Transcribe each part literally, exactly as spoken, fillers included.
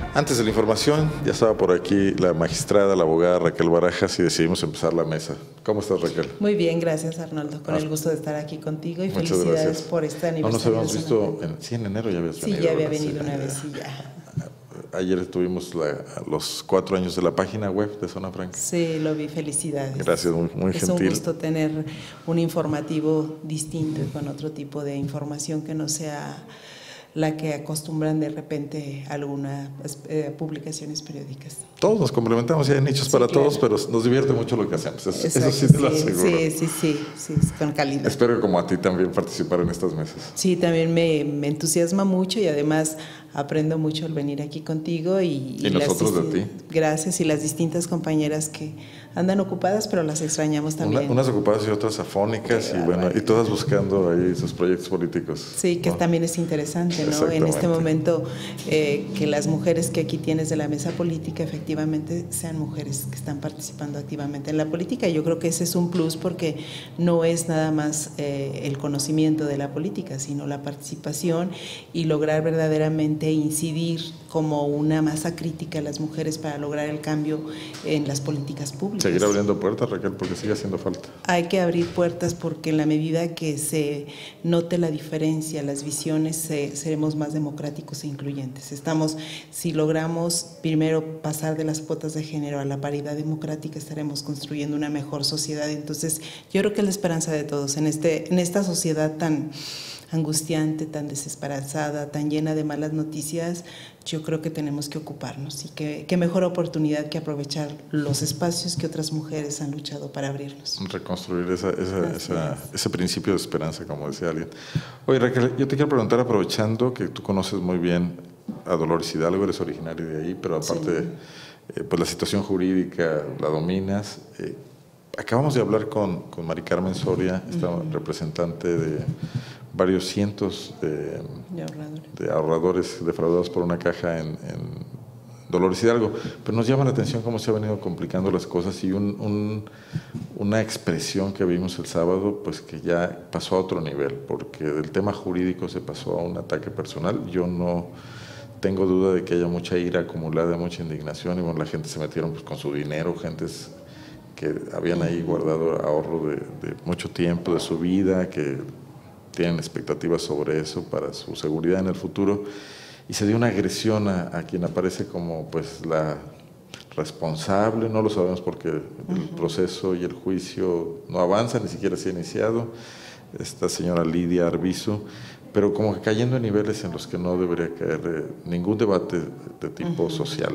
Antes de la información, ya estaba por aquí la magistrada, la abogada Raquel Barajas y decidimos empezar la mesa. ¿Cómo estás, Raquel? Muy bien, gracias, Arnoldo. Con ah, el gusto de estar aquí contigo y muchas felicidades gracias. por este aniversario. No nos habíamos visto, en, sí, en enero ya habías sí, venido. Sí, ya había venido una vez y ya. Ayer tuvimos la, los cuatro años de la página web de Zona Franca. Sí, lo vi, felicidades. Gracias, muy, muy es gentil. Es un gusto tener un informativo distinto y con otro tipo de información que no sea la que acostumbran de repente algunas eh, publicaciones periódicas. Todos nos complementamos y hay nichos sí, para claro. todos, pero nos divierte mucho lo que hacemos. Eso, eso sí te lo aseguro. Sí, sí, sí, sí, con calidad. Espero que como a ti también participar en estas mesas. Sí, también me, me entusiasma mucho y además aprendo mucho al venir aquí contigo. Y, y, y nosotros las, de ti. Gracias, y las distintas compañeras que andan ocupadas, pero las extrañamos también. Una, unas ocupadas y otras afónicas, y bueno, y todas buscando ahí sus proyectos políticos. Sí, que ¿no? también es interesante, ¿no? En este momento, eh, que las mujeres que aquí tienes de la mesa política, efectivamente, sean mujeres que están participando activamente en la política. Y yo creo que ese es un plus porque no es nada más eh, el conocimiento de la política, sino la participación y lograr verdaderamente incidir como una masa crítica a las mujeres para lograr el cambio en las políticas públicas. Seguir abriendo puertas, Raquel, porque sigue haciendo falta. Hay que abrir puertas porque en la medida que se note la diferencia, las visiones, se, seremos más democráticos e incluyentes. Estamos, si logramos primero pasar de las cuotas de género a la paridad democrática, estaremos construyendo una mejor sociedad. Entonces, yo creo que es la esperanza de todos en, este, en esta sociedad tan angustiante, tan desesperanzada, tan llena de malas noticias. Yo creo que tenemos que ocuparnos y que, que mejor oportunidad que aprovechar los espacios que otras mujeres han luchado para abrirnos. Reconstruir esa, esa, esa, ese principio de esperanza, como decía alguien. Oye, Raquel, yo te quiero preguntar, aprovechando que tú conoces muy bien a Dolores Hidalgo, eres originario de ahí, pero aparte, sí. eh, pues la situación jurídica la dominas. Eh, acabamos de hablar con, con Mari Carmen Soria, esta uh-huh. representante de varios cientos de, de, ahorradores. de ahorradores defraudados por una caja en, en Dolores Hidalgo, pero nos llama la atención cómo se han venido complicando las cosas y un, un, una expresión que vimos el sábado, pues que ya pasó a otro nivel, porque del tema jurídico se pasó a un ataque personal. Yo no tengo duda de que haya mucha ira acumulada, mucha indignación, y bueno, la gente se metieron pues con su dinero, gentes que habían ahí guardado ahorro de, de mucho tiempo, de su vida, que tienen expectativas sobre eso para su seguridad en el futuro, y se dio una agresión a, a quien aparece como pues la responsable. No lo sabemos porque el uh-huh. proceso y el juicio no avanza, ni siquiera se ha iniciado, esta señora Lidia Arbizu, pero como que cayendo en niveles en los que no debería caer eh, ningún debate de tipo uh-huh. social.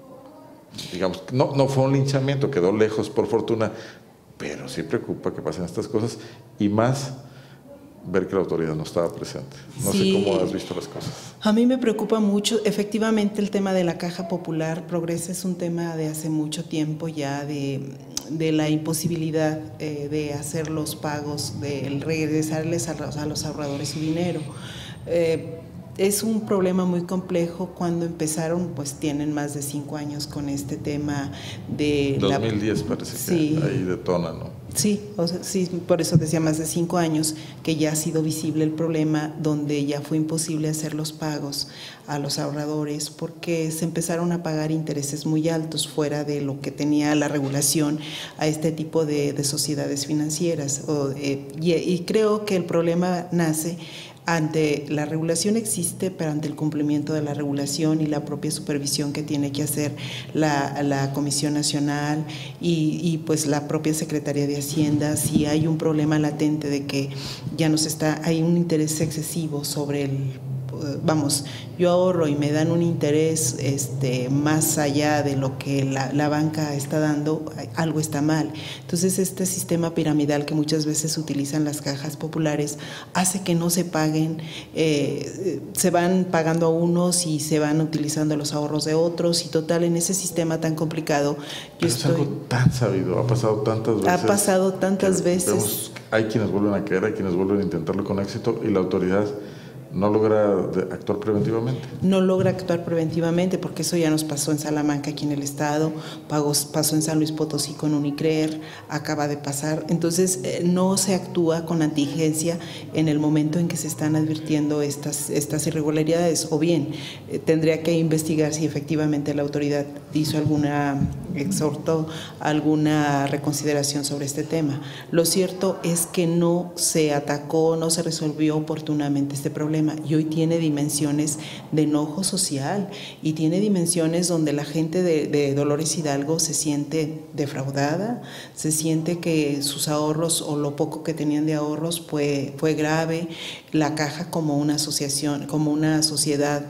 Digamos, no, no fue un linchamiento, quedó lejos por fortuna, pero sí preocupa que pasen estas cosas, y más ver que la autoridad no estaba presente. No sí, sé cómo has visto las cosas. A mí me preocupa mucho, efectivamente, el tema de la Caja Popular Progresa es un tema de hace mucho tiempo ya, de, de la imposibilidad eh, de hacer los pagos, de regresarles a los, a los ahorradores su dinero. Eh, Es un problema muy complejo. Cuando empezaron, pues tienen más de cinco años con este tema de... dos mil diez la, parece sí, que ahí detona, ¿no? Sí, o sea, sí, por eso decía más de cinco años que ya ha sido visible el problema, donde ya fue imposible hacer los pagos a los ahorradores porque se empezaron a pagar intereses muy altos fuera de lo que tenía la regulación a este tipo de, de sociedades financieras. O, eh, y, y creo que el problema nace ante la regulación existe, pero ante el cumplimiento de la regulación y la propia supervisión que tiene que hacer la, la Comisión Nacional y, y pues la propia Secretaría de Hacienda, si hay un problema latente de que ya nos está, hay un interés excesivo sobre el, vamos, yo ahorro y me dan un interés este, más allá de lo que la, la banca está dando, algo está mal. Entonces este sistema piramidal que muchas veces utilizan las cajas populares hace que no se paguen, eh, se van pagando a unos y se van utilizando los ahorros de otros, y total, en ese sistema tan complicado. Yo es estoy, algo tan sabido, ha pasado tantas veces. Ha pasado tantas veces. Vemos, hay quienes vuelven a caer, hay quienes vuelven a intentarlo con éxito, y la autoridad no logra actuar preventivamente. No logra actuar preventivamente porque eso ya nos pasó en Salamanca, aquí en el estado, pasó en San Luis Potosí con Unicrer, acaba de pasar. Entonces eh, no se actúa con anticipación en el momento en que se están advirtiendo estas, estas irregularidades, o bien eh, tendría que investigar si efectivamente la autoridad hizo alguna, exhortó alguna reconsideración sobre este tema. Lo cierto es que no se atacó, no se resolvió oportunamente este problema. Y hoy tiene dimensiones de enojo social y tiene dimensiones donde la gente de, de Dolores Hidalgo se siente defraudada, se siente que sus ahorros o lo poco que tenían de ahorros fue, fue grave. La Caja, como una asociación, como una sociedad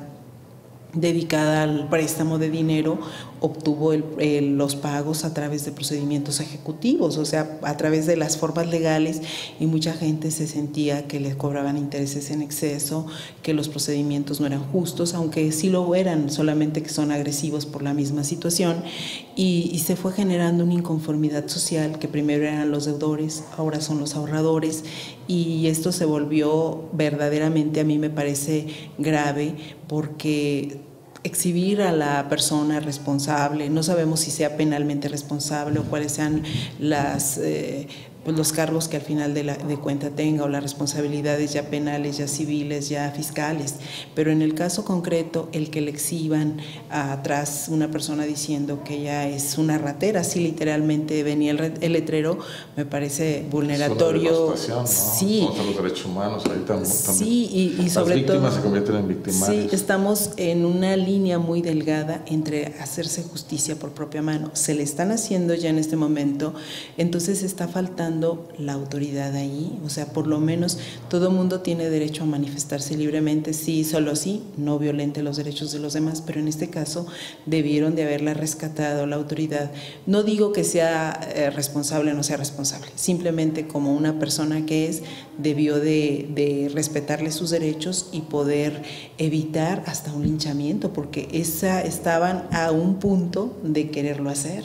dedicada al préstamo de dinero, obtuvo el, el, los pagos a través de procedimientos ejecutivos, o sea, a través de las formas legales, y mucha gente se sentía que les cobraban intereses en exceso, que los procedimientos no eran justos, aunque sí lo eran, solamente que son agresivos por la misma situación, y, y se fue generando una inconformidad social, que primero eran los deudores, ahora son los ahorradores, y esto se volvió verdaderamente, a mí me parece grave, porque exhibir a la persona responsable, no sabemos si sea penalmente responsable o cuáles sean las, eh, pues los cargos que al final de, la, de cuenta tenga, o las responsabilidades ya penales, ya civiles, ya fiscales, pero en el caso concreto, el que le exhiban atrás una persona diciendo que ella es una ratera, así literalmente venía el, el letrero, me parece vulneratorio. Es una devastación, ¿no? Sí. Contra los derechos humanos, ahí también. Sí, y, y sobre las víctimas todo, se convierten en victimarios. Sí, estamos en una línea muy delgada entre hacerse justicia por propia mano. Se le están haciendo ya en este momento, entonces está faltando la autoridad ahí, o sea, por lo menos todo mundo tiene derecho a manifestarse libremente, sí, solo así, no violente los derechos de los demás, pero en este caso debieron de haberla rescatado la autoridad. No digo que sea eh, responsable o no sea responsable, simplemente como una persona que es, debió de, de respetarle sus derechos y poder evitar hasta un linchamiento, porque esa, estaban a un punto de quererlo hacer.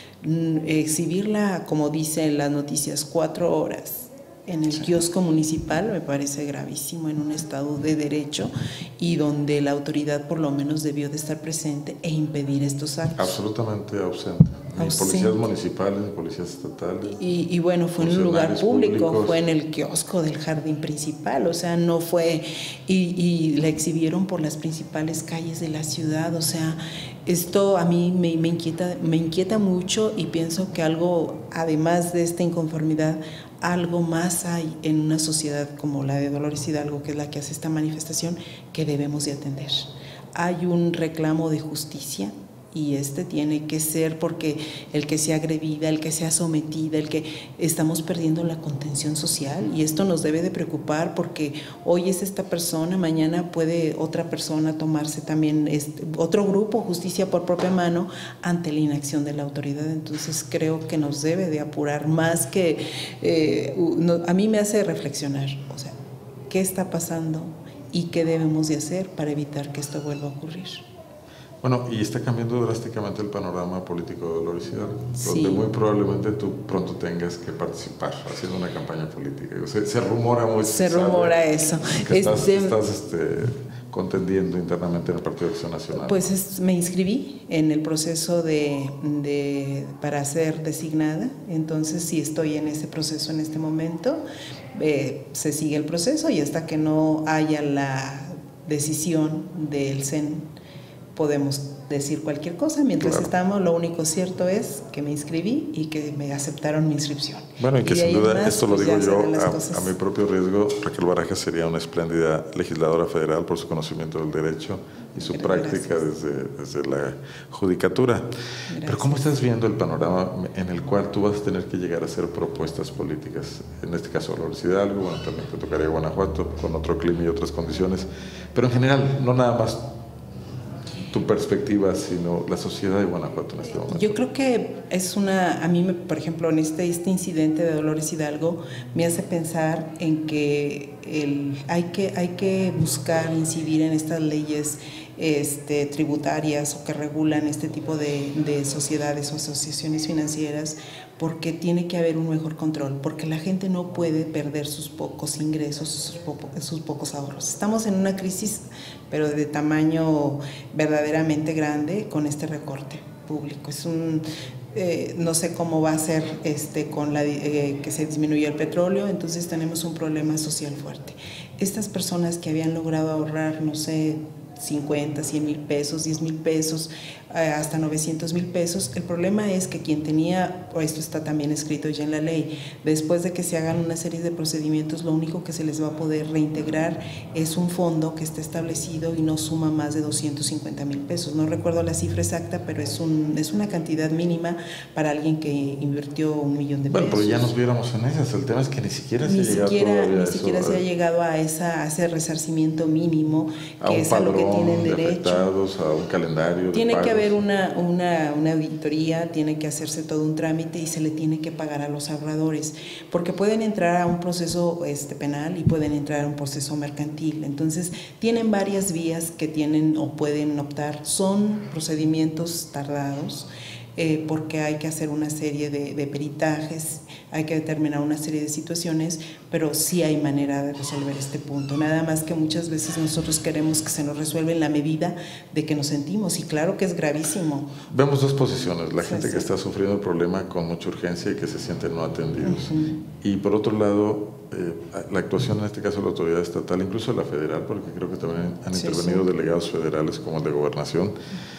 Exhibirla, como dicen las noticias, cuatro horas en el kiosco municipal me parece gravísimo en un estado de derecho y donde la autoridad por lo menos debió de estar presente e impedir estos actos. Absolutamente ausente. Ni ausente. Policías municipales, ni policías estatales. Y, y bueno, fue en un lugar público, públicos. Fue en el kiosco del jardín principal, o sea, no fue, y, y la exhibieron por las principales calles de la ciudad, o sea, esto a mí me, me, inquieta, me inquieta mucho y pienso que algo, además de esta inconformidad, algo más hay en una sociedad como la de Dolores Hidalgo, que es la que hace esta manifestación, que debemos de atender. Hay un reclamo de justicia y este tiene que ser, porque el que sea agredida, el que sea sometida, el que estamos perdiendo la contención social, y esto nos debe de preocupar, porque hoy es esta persona, mañana puede otra persona tomarse también este, otro grupo, justicia por propia mano, ante la inacción de la autoridad. Entonces creo que nos debe de apurar más que eh, no, a mí me hace reflexionar, o sea, ¿qué está pasando y qué debemos de hacer para evitar que esto vuelva a ocurrir? Bueno, y está cambiando drásticamente el panorama político de Dolores Hidalgo, sí. donde muy probablemente tú pronto tengas que participar haciendo una campaña política. Se, se rumora muy Se rumora eso. Que estás, este, estás este, contendiendo internamente en el Partido de Acción Nacional. Pues es, me inscribí en el proceso de, de, para ser designada, entonces sí estoy en ese proceso en este momento. Eh, se sigue el proceso y hasta que no haya la decisión del C E N podemos decir cualquier cosa. Mientras claro. estamos, lo único cierto es que me inscribí y que me aceptaron mi inscripción. Bueno, y que y sin duda, más, esto lo pues digo yo a, a mi propio riesgo, Raquel Barajas sería una espléndida legisladora federal por su conocimiento del derecho y su Pero práctica desde, desde la judicatura. Gracias. Pero ¿cómo estás viendo el panorama en el cual tú vas a tener que llegar a hacer propuestas políticas? En este caso, Dolores Hidalgo, bueno, también te tocaría Guanajuato, con otro clima y otras condiciones, pero en general, no nada más tu perspectiva, sino la sociedad de Guanajuato en este momento. Yo creo que es una, a mí, me, por ejemplo, en este, este incidente de Dolores Hidalgo, me hace pensar en que el, hay que hay que buscar incidir en estas leyes este, tributarias o que regulan este tipo de, de sociedades o asociaciones financieras, porque tiene que haber un mejor control, porque la gente no puede perder sus pocos ingresos, sus, poco, sus pocos ahorros. Estamos en una crisis, pero de tamaño verdaderamente grande con este recorte público. Es un, eh, no sé cómo va a ser este, con la, eh, que se disminuya el petróleo, entonces tenemos un problema social fuerte. Estas personas que habían logrado ahorrar, no sé, cincuenta, cien mil pesos, diez mil pesos, hasta novecientos mil pesos. El problema es que quien tenía, o esto está también escrito ya en la ley, después de que se hagan una serie de procedimientos, lo único que se les va a poder reintegrar es un fondo que está establecido y no suma más de doscientos cincuenta mil pesos. No recuerdo la cifra exacta, pero es, un, es una cantidad mínima para alguien que invirtió un millón de pesos. Bueno, pero ya nos viéramos en esas. El tema es que ni siquiera se ni ha llegado siquiera, ni eso, siquiera se ha llegado a, esa, a ese resarcimiento mínimo, a que un es a lo que tienen de derecho. Afectados, a un calendario. Tiene de que haber una, una, una auditoría, tiene que hacerse todo un trámite y se le tiene que pagar a los ahorradores, porque pueden entrar a un proceso este, penal y pueden entrar a un proceso mercantil. Entonces, tienen varias vías que tienen o pueden optar. Son procedimientos tardados, eh, porque hay que hacer una serie de, de peritajes, hay que determinar una serie de situaciones, pero sí hay manera de resolver este punto. Nada más que muchas veces nosotros queremos que se nos resuelva en la medida de que nos sentimos, y claro que es gravísimo. Vemos dos posiciones, la Sí, gente sí. que está sufriendo el problema con mucha urgencia y que se sienten no atendidos. Uh-huh. Y por otro lado, eh, la actuación en este caso de la autoridad estatal, incluso la federal, porque creo que también han Sí, intervenido sí. delegados federales como el de Gobernación,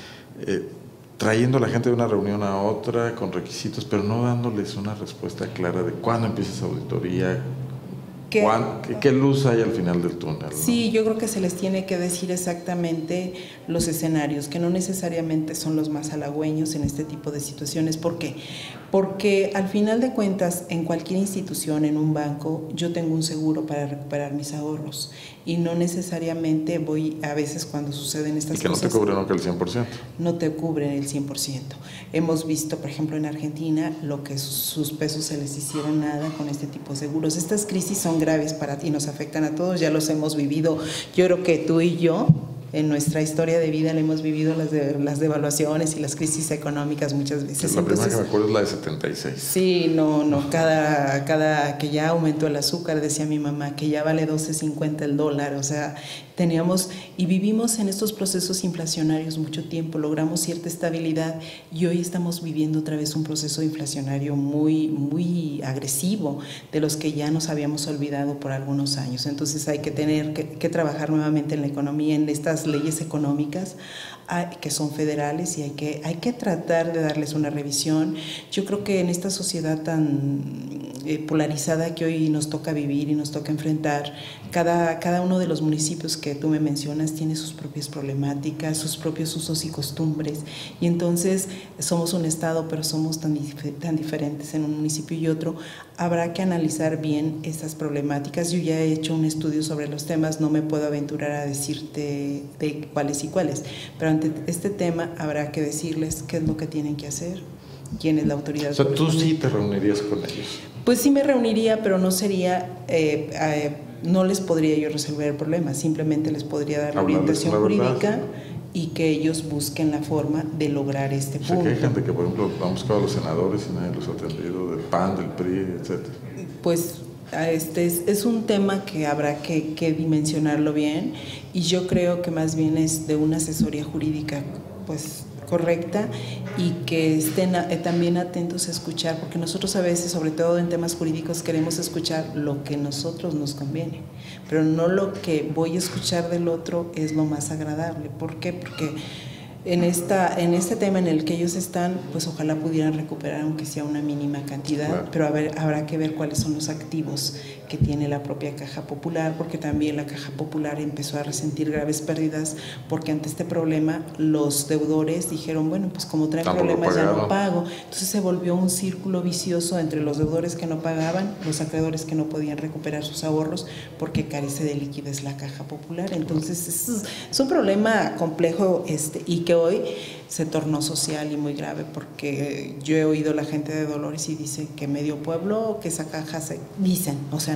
eh, trayendo a la gente de una reunión a otra con requisitos, pero no dándoles una respuesta clara de cuándo empieza esa auditoría, ¿Qué? cuán, qué, qué luz hay al final del túnel, ¿no? Sí, yo creo que se les tiene que decir exactamente los escenarios, que no necesariamente son los más halagüeños en este tipo de situaciones. ¿Por qué? Porque al final de cuentas, en cualquier institución, en un banco, yo tengo un seguro para recuperar mis ahorros, y no necesariamente voy, a veces cuando suceden estas cosas. Y que cosas, no te cubre nunca el cien por ciento. No te cubren el cien por ciento. Hemos visto, por ejemplo, en Argentina, lo que sus pesos se les hicieron nada con este tipo de seguros. Estas crisis son graves para ti, nos afectan a todos, ya los hemos vivido. Yo creo que tú y yo, en nuestra historia de vida, le hemos vivido las, de, las devaluaciones y las crisis económicas muchas veces. La Entonces, primera que me acuerdo es la de setenta y seis. Sí, no, no, cada, cada que ya aumentó el azúcar, decía mi mamá, que ya vale doce cincuenta el dólar, o sea, teníamos y vivimos en estos procesos inflacionarios mucho tiempo, logramos cierta estabilidad y hoy estamos viviendo otra vez un proceso inflacionario muy, muy agresivo, de los que ya nos habíamos olvidado por algunos años. Entonces hay que tener que, que trabajar nuevamente en la economía, en estas leyes económicas que son federales, y hay que, hay que tratar de darles una revisión. Yo creo que en esta sociedad tan eh, polarizada que hoy nos toca vivir y nos toca enfrentar, cada, cada uno de los municipios que tú me mencionas tiene sus propias problemáticas, sus propios usos y costumbres, y entonces somos un estado, pero somos tan, dif- tan diferentes en un municipio y otro. Habrá que analizar bien esas problemáticas. Yo ya he hecho un estudio sobre los temas, no me puedo aventurar a decirte de cuáles y cuáles, pero ante este tema habrá que decirles qué es lo que tienen que hacer, quién es la autoridad. O sea, tú sí te reunirías con ellos. Pues sí me reuniría, pero no sería, eh, eh, no les podría yo resolver el problema, simplemente les podría dar la Hablarles orientación la verdad, jurídica, sí. y que ellos busquen la forma de lograr este O sea, punto. que hay gente que, por ejemplo, han buscado a los senadores y nadie los ha atendido, del P A N, del P R I, etcétera. Pues este es, es un tema que habrá que, que dimensionarlo bien, y yo creo que más bien es de una asesoría jurídica pues correcta, y que estén a, eh, también atentos a escuchar, porque nosotros a veces, sobre todo en temas jurídicos, queremos escuchar lo que a nosotros nos conviene, pero no lo que voy a escuchar del otro es lo más agradable. ¿Por qué? Porque en, esta, en este tema en el que ellos están, pues ojalá pudieran recuperar aunque sea una mínima cantidad, claro. Pero a ver, habrá que ver cuáles son los activos que tiene la propia Caja Popular, porque también la Caja Popular empezó a resentir graves pérdidas, porque ante este problema los deudores dijeron, bueno, pues como traen problemas ya no pago. Entonces se volvió un círculo vicioso entre los deudores que no pagaban, los acreedores que no podían recuperar sus ahorros porque carece de liquidez la Caja Popular. Entonces es, es un problema complejo, este, y que hoy se tornó social y muy grave, porque yo he oído a la gente de Dolores y dice que medio pueblo, que esa caja se... Dicen, o sea, no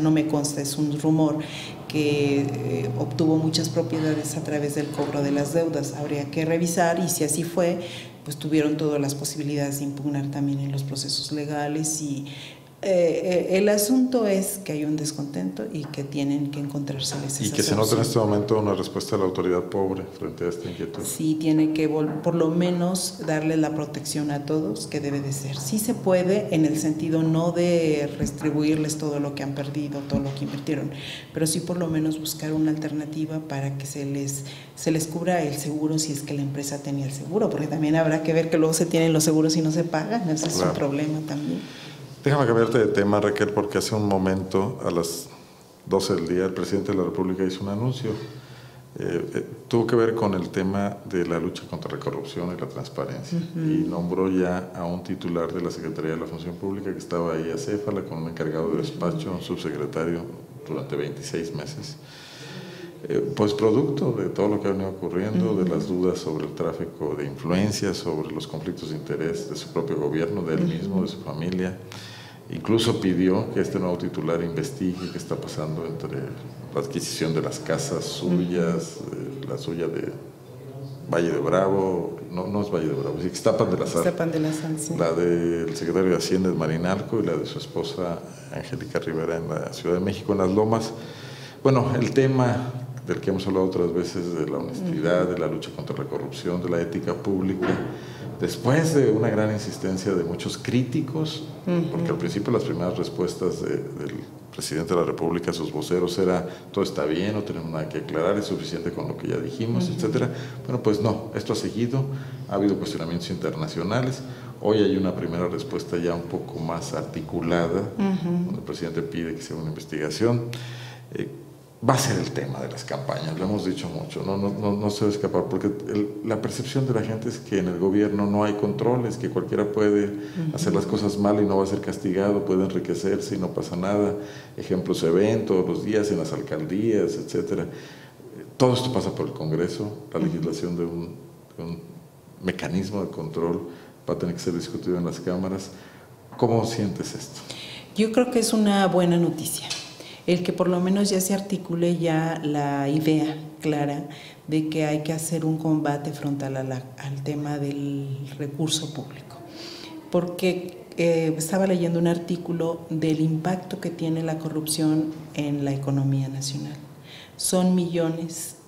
no me consta, es un rumor, que eh, obtuvo muchas propiedades a través del cobro de las deudas. Habría que revisar y si así fue, pues tuvieron todas las posibilidades de impugnar también en los procesos legales y Eh, eh, el asunto es que hay un descontento y que tienen que encontrárseles esa Y que solución. se nota en este momento una respuesta de la autoridad pobre frente a esta inquietud. Sí, tiene que por lo menos darle la protección a todos que debe de ser. Sí se puede en el sentido no de retribuirles todo lo que han perdido, todo lo que invirtieron, pero sí por lo menos buscar una alternativa para que se les, se les cubra el seguro si es que la empresa tenía el seguro, porque también habrá que ver que luego se tienen los seguros y no se pagan, ese es Claro. un problema también. Déjame cambiarte de tema, Raquel, porque hace un momento, a las doce del día, el presidente de la República hizo un anuncio. Eh, eh, tuvo que ver con el tema de la lucha contra la corrupción y la transparencia. Uh-huh. Y nombró ya a un titular de la Secretaría de la Función Pública que estaba ahí acéfala, con un encargado de despacho, un subsecretario, durante veintiséis meses. Eh, pues producto de todo lo que ha venido ocurriendo, uh-huh. de las dudas sobre el tráfico de influencias, sobre los conflictos de interés de su propio gobierno, de él uh-huh. mismo, de su familia. Incluso pidió que este nuevo titular investigue qué está pasando entre la adquisición de las casas suyas, eh, la suya de Valle de Bravo, no, no es Valle de Bravo, es Ixtapan de la Sal, Ixtapan de la Sal, sí. La del secretario de Hacienda es Marinalco y la de su esposa Angélica Rivera en la Ciudad de México, en Las Lomas. Bueno, el tema del que hemos hablado otras veces, de la honestidad, de la lucha contra la corrupción, de la ética pública, después de una gran insistencia de muchos críticos, uh-huh. porque al principio las primeras respuestas de, del presidente de la República a sus voceros era todo está bien, no tenemos nada que aclarar, es suficiente con lo que ya dijimos, uh-huh. etcétera. Bueno, pues no, esto ha seguido, ha habido cuestionamientos internacionales. Hoy hay una primera respuesta ya un poco más articulada, uh-huh. donde el presidente pide que se haga una investigación. Eh, va a ser el tema de las campañas, lo hemos dicho mucho, no, no, no, no se va a escapar, porque el, la percepción de la gente es que en el gobierno no hay controles, que cualquiera puede uh-huh. hacer las cosas mal y no va a ser castigado, puede enriquecerse y no pasa nada. Ejemplos se ven todos los días en las alcaldías, etcétera. Todo esto pasa por el Congreso, la legislación de un, de un mecanismo de control va a tener que ser discutido en las cámaras. ¿Cómo sientes esto? Yo creo que es una buena noticia el que por lo menos ya se articule ya la idea clara de que hay que hacer un combate frontal a la, al tema del recurso público. Porque eh, estaba leyendo un artículo del impacto que tiene la corrupción en la economía nacional. Son millones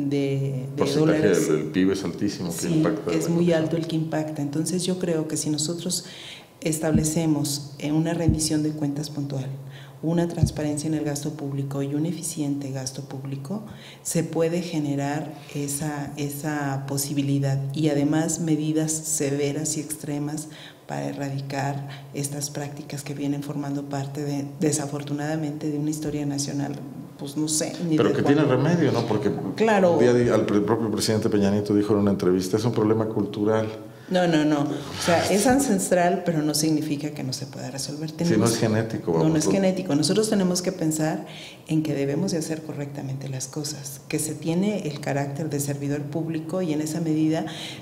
de, de dólares. El, el P I B es altísimo. Sí, que impacta es muy alto el que impacta. Entonces yo creo que si nosotros establecemos una rendición de cuentas puntual, una transparencia en el gasto público y un eficiente gasto público, se puede generar esa, esa posibilidad y además medidas severas y extremas para erradicar estas prácticas que vienen formando parte de, desafortunadamente, de una historia nacional, pues no sé. Ni Pero que tiene remedio, ¿no? Porque claro, un día el propio presidente Peña Nieto dijo en una entrevista, es un problema cultural. No, no, no. O sea, es ancestral, pero no significa que no se pueda resolver. Tenemos, sí, no es genético. Vamos, no, no es genético. Nosotros tenemos que pensar en que debemos de hacer correctamente las cosas, que se tiene el carácter de servidor público y en esa medida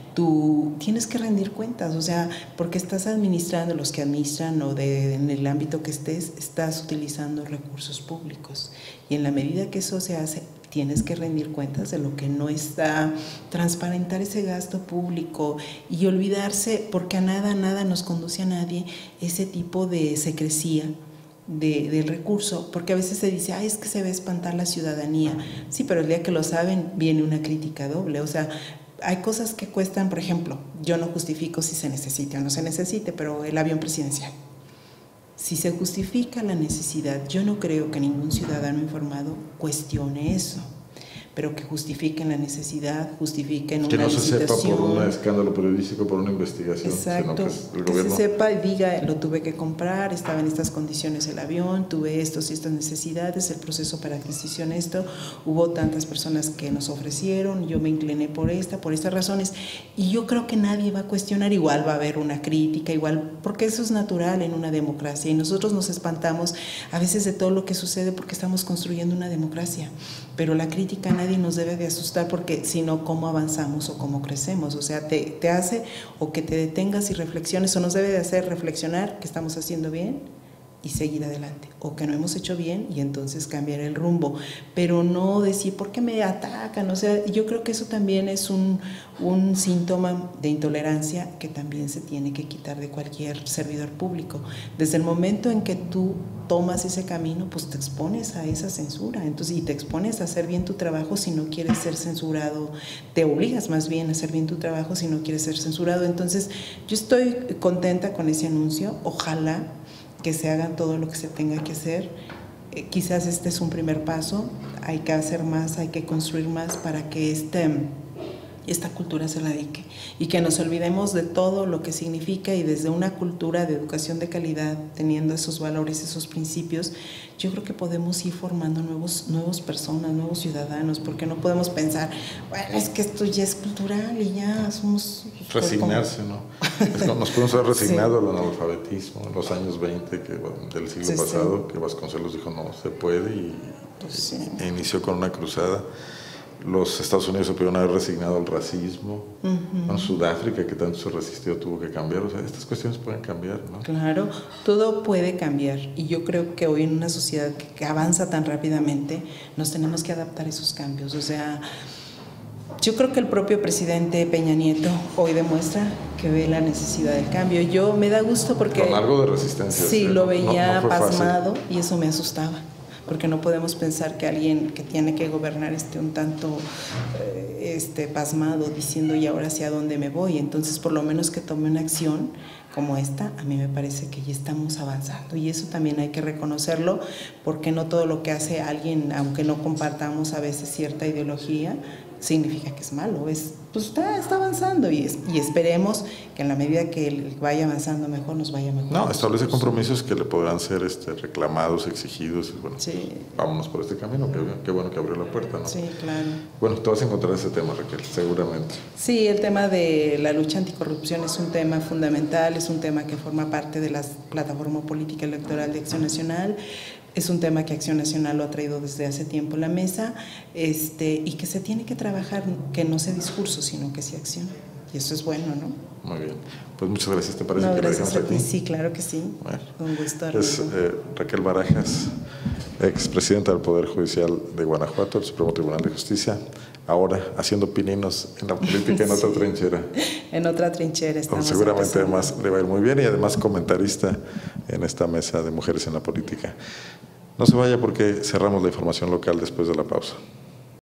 tú tienes que rendir cuentas, o sea, porque estás administrando, los que administran o de, en el ámbito que estés, estás utilizando recursos públicos y en la medida que eso se hace, tienes que rendir cuentas de lo que no está, transparentar ese gasto público y olvidarse, porque a nada, nada nos conduce a nadie ese tipo de secrecía de, del recurso, porque a veces se dice, ay, es que se va a espantar la ciudadanía. Sí, pero el día que lo saben viene una crítica doble, o sea, hay cosas que cuestan, por ejemplo, yo no justifico si se necesite o no se necesite, pero el avión presidencial. Si se justifica la necesidad, yo no creo que ningún ciudadano informado cuestione eso, pero que justifiquen la necesidad, justifiquen una licitación. Que no se sepa por un escándalo periodístico, por una investigación. Exacto, sino que, el que gobierno... se sepa y diga, lo tuve que comprar, estaba en estas condiciones el avión, tuve estos y estas necesidades, el proceso para adquisición esto, hubo tantas personas que nos ofrecieron, yo me incliné por esta, por estas razones, y yo creo que nadie va a cuestionar, igual va a haber una crítica, igual, porque eso es natural en una democracia, y nosotros nos espantamos a veces de todo lo que sucede porque estamos construyendo una democracia, pero la crítica nadie nos debe de asustar, porque si no, ¿cómo avanzamos o cómo crecemos? O sea, te, te hace o que te detengas y reflexiones, o nos debe de hacer reflexionar que estamos haciendo bien y seguir adelante, o que no hemos hecho bien y entonces cambiar el rumbo, pero no decir por qué me atacan. O sea, yo creo que eso también es un, un síntoma de intolerancia que también se tiene que quitar de cualquier servidor público. Desde el momento en que tú tomas ese camino, pues te expones a esa censura, entonces, y te expones a hacer bien tu trabajo si no quieres ser censurado, te obligas más bien a hacer bien tu trabajo si no quieres ser censurado. Entonces, yo estoy contenta con ese anuncio, ojalá que se haga todo lo que se tenga que hacer. Eh, quizás este es un primer paso, hay que hacer más, hay que construir más para que este, esta cultura se erradique y que nos olvidemos de todo lo que significa, y desde una cultura de educación de calidad, teniendo esos valores, esos principios, yo creo que podemos ir formando nuevos, nuevos personas, nuevos ciudadanos, porque no podemos pensar, bueno, es que esto ya es cultural y ya somos... Resignarse, ¿no? Es como nos podemos haber resignado sí. al analfabetismo en los años veinte que, del siglo sí, pasado, sí. que Vasconcelos dijo no se puede y, pues sí. e inició con una cruzada. Los Estados Unidos se pudieron haber resignado al racismo. Uh-huh. En Sudáfrica, que tanto se resistió, tuvo que cambiar. O sea, estas cuestiones pueden cambiar, ¿no? Claro, todo puede cambiar. Y yo creo que hoy en una sociedad que, que avanza tan rápidamente, nos tenemos que adaptar a esos cambios. O sea, yo creo que el propio presidente Peña Nieto hoy demuestra que ve la necesidad del cambio. Yo me da gusto porque... Con algo de resistencia. Sí, ¿sí? lo veía no, no pasmado fácil. Y eso me asustaba. Porque no podemos pensar que alguien que tiene que gobernar esté un tanto eh, este, pasmado, diciendo y ahora hacia dónde me voy. Entonces, por lo menos que tome una acción como esta, a mí me parece que ya estamos avanzando, y eso también hay que reconocerlo, porque no todo lo que hace alguien, aunque no compartamos a veces cierta ideología, significa que es malo. Es, pues está, está avanzando, y, es, y esperemos que en la medida que él vaya avanzando mejor, nos vaya mejor. No, establece compromisos que le podrán ser este, reclamados, exigidos, y bueno, sí. vámonos por este camino, qué, qué bueno que abrió la puerta, ¿no? Sí, claro. Bueno, tú vas a encontrar ese tema, Raquel, seguramente. Sí, el tema de la lucha anticorrupción es un tema fundamental, es un tema que forma parte de la plataforma política electoral de Acción Nacional. Es un tema que Acción Nacional lo ha traído desde hace tiempo a la mesa, este, y que se tiene que trabajar, que no sea discurso, sino que sea acción. Y eso es bueno, ¿no? Muy bien. Pues muchas gracias. ¿Te parece no, que gracias la dejamos aquí? Sí, claro que sí. Bueno, un gusto. Es eh, Raquel Barajas, expresidenta del Poder Judicial de Guanajuato, del Supremo Tribunal de Justicia, ahora haciendo pininos en la política en sí. otra trinchera. En otra trinchera estamos. Seguramente además le va a ir muy bien, y además comentarista en esta mesa de Mujeres en la Política. No se vaya, porque cerramos la información local después de la pausa.